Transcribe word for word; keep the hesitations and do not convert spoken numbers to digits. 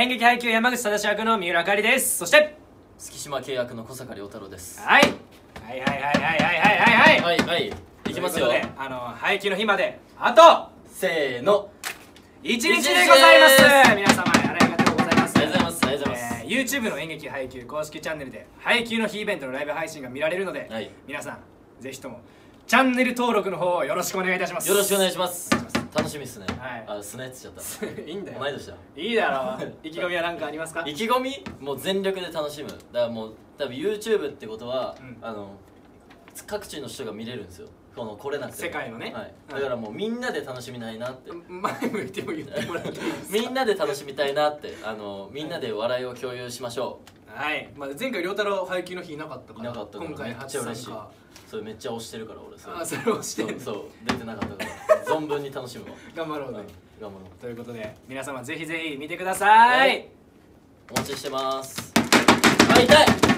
劇配給山口正役の三浦あかりです。そして月島契約の小坂良太郎です。 はいはいはいはいはいはいはいはいはいはいいきますよ。 あの配給の日まであとせーのいちにちでございます。皆様ありがとうございます。 ありがとうございますありがとうございます。 YouTube の演劇配給公式チャンネルで配給の日イベントのライブ配信が見られるので、 はい、 皆さんぜひともチャンネル登録の方をよろしくお願いいたします。 よろしくお願いします。楽しみっすね。 はい、 あ、すねっつっちゃったいいんだよ。 同い年だ。 いいだろう。意気込みは何かありますか？ 意気込みもう全力で楽しむ。だからもう多分 YouTube ってことは、うん、あの各地の人が見れるんですよ。この来れなくて世界のね、 はい、だからもうみんなで楽しみたいなって。 前向いても言ってもらっていいですか？ みんなで楽しみたいなって、あのみんなで笑いを共有しましょう。はい、まあ、前回良太郎配給の日いなかったから、 いなかったから今回初参加。 それめっちゃ押してるから俺。 あ、それ押してる。 そうそう、出てなかったから存分に楽しむわ。 頑張ろうね、 うん、頑張ろう。 ということで皆様ぜひぜひ見てください、はい、 お待ちしてます。あ、痛い。